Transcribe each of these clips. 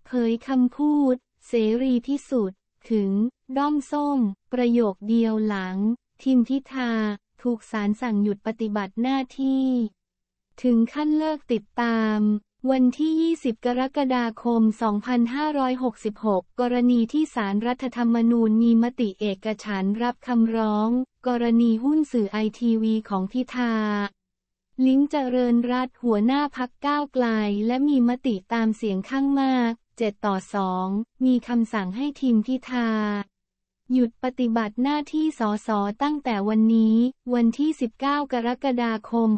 เผยคำพูดเสรีพิสุทธิ์ถึงด้อมส้มประโยคเดียวหลังทิมพิธาถูกศาลสั่งหยุดปฏิบัติหน้าที่ถึงขั้นเลิกติดตามวันที่ 20 กรกฎาคม 2566 กรณีที่ศาลรัฐธรรมนูญมีมติเอกฉันท์รับคำร้องกรณีหุ้นสื่อไอทีวีของพิธาลิ้มเจริญรัตน์หัวหน้าพรรคก้าวไกลและมีมติตามเสียงข้างมาก7-2มีคำสั่งให้ทีมพิธาหยุดปฏิบัติหน้าที่สสตั้งแต่วันนี้วันที่ 19 กรกฎาคม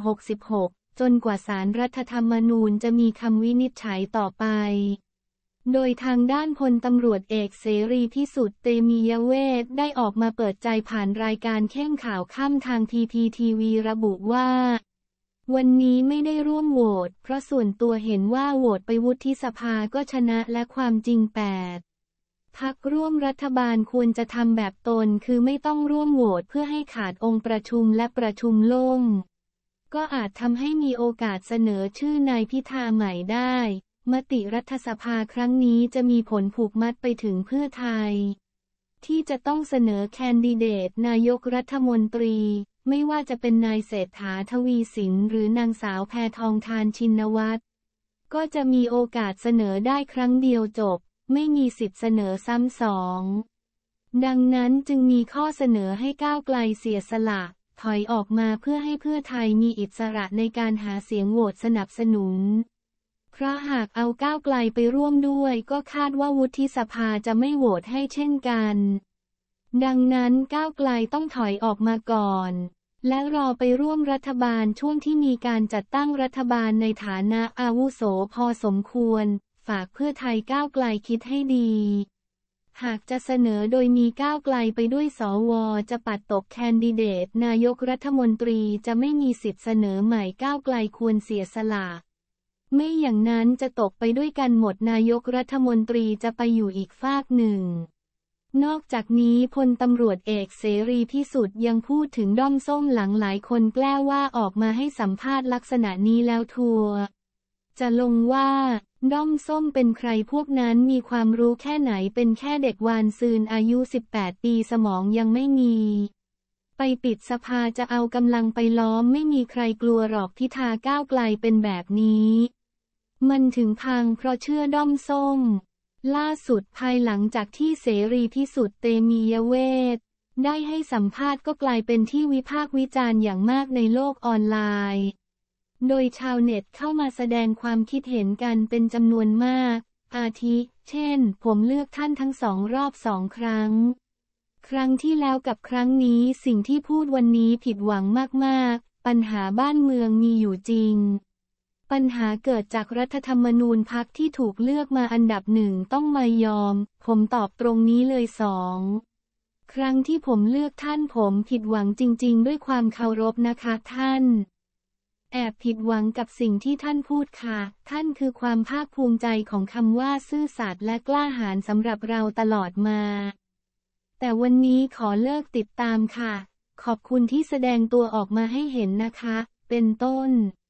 66จนกว่าศาลรัฐธรรมนูญจะมีคำวินิจฉัยต่อไปโดยทางด้านพลตำรวจเอกเสรีพิสุทธิ์เตมียเวทได้ออกมาเปิดใจผ่านรายการเข้มข่าวค่ำทาง PPTV ระบุว่าวันนี้ไม่ได้ร่วมโหวตเพราะส่วนตัวเห็นว่าโหวตไปวุฒิสภาก็ชนะและความจริง8 พรรคร่วมรัฐบาลควรจะทำแบบตนคือไม่ต้องร่วมโหวตเพื่อให้ขาดองค์ประชุมและประชุมล่มก็อาจทำให้มีโอกาสเสนอชื่อนายพิธาใหม่ได้มติรัฐสภาครั้งนี้จะมีผลผูกมัดไปถึงเพื่อไทยที่จะต้องเสนอแคนดิเดตนายกรัฐมนตรีไม่ว่าจะเป็นนายเศรษฐาทวีสินหรือนางสาวแพทองธารชินวัตรก็จะมีโอกาสเสนอได้ครั้งเดียวจบไม่มีสิทธิ์เสนอซ้ำสองดังนั้นจึงมีข้อเสนอให้ก้าวไกลเสียสละถอยออกมาเพื่อให้เพื่อไทยมีอิสระในการหาเสียงโหวตสนับสนุนเพราะหากเอาก้าวไกลไปร่วมด้วยก็คาดว่าวุฒิสภาจะไม่โหวตให้เช่นกันดังนั้นก้าวไกลต้องถอยออกมาก่อนและรอไปร่วมรัฐบาลช่วงที่มีการจัดตั้งรัฐบาลในฐานะอาวุโสพอสมควรฝากเพื่อไทยก้าวไกลคิดให้ดีหากจะเสนอโดยมีก้าวไกลไปด้วยสวจะปัดตกแคนดิเดตนายกรัฐมนตรีจะไม่มีสิทธิ์เสนอใหม่ก้าวไกลควรเสียสละไม่อย่างนั้นจะตกไปด้วยกันหมดนายกรัฐมนตรีจะไปอยู่อีกฟากหนึ่งนอกจากนี้พลตำรวจเอกเสรีพิสุทธิ์ยังพูดถึงด้อมส้มหลังหลายคนแกล้ว่าออกมาให้สัมภาษณ์ลักษณะนี้แล้วทัวร์จะลงว่าด้อมส้มเป็นใครพวกนั้นมีความรู้แค่ไหนเป็นแค่เด็กวานซืนอายุ18 ปีสมองยังไม่มีไปปิดสภาจะเอากำลังไปล้อมไม่มีใครกลัวหรอกพิธาก้าวไกลเป็นแบบนี้มันถึงพังเพราะเชื่อด้อมส้มล่าสุดภายหลังจากที่เสรีพิสุทธิ์เตมียเวทได้ให้สัมภาษณ์ก็กลายเป็นที่วิพากษ์วิจารณ์อย่างมากในโลกออนไลน์โดยชาวเน็ตเข้ามาแสดงความคิดเห็นกันเป็นจำนวนมากอาทิเช่นผมเลือกท่านทั้ง2 รอบ 2 ครั้งครั้งที่แล้วกับครั้งนี้สิ่งที่พูดวันนี้ผิดหวังมากๆปัญหาบ้านเมืองมีอยู่จริงปัญหาเกิดจากรัฐธรรมนูญพรรคที่ถูกเลือกมาอันดับ1ต้องมายอมผมตอบตรงนี้เลย2 ครั้งที่ผมเลือกท่านผมผิดหวังจริงๆด้วยความเคารพนะคะท่านแอบผิดหวังกับสิ่งที่ท่านพูดค่ะท่านคือความภาคภูมิใจของคำว่าซื่อสัตย์และกล้าหาญสำหรับเราตลอดมาแต่วันนี้ขอเลิกติดตามค่ะขอบคุณที่แสดงตัวออกมาให้เห็นนะคะเป็นต้น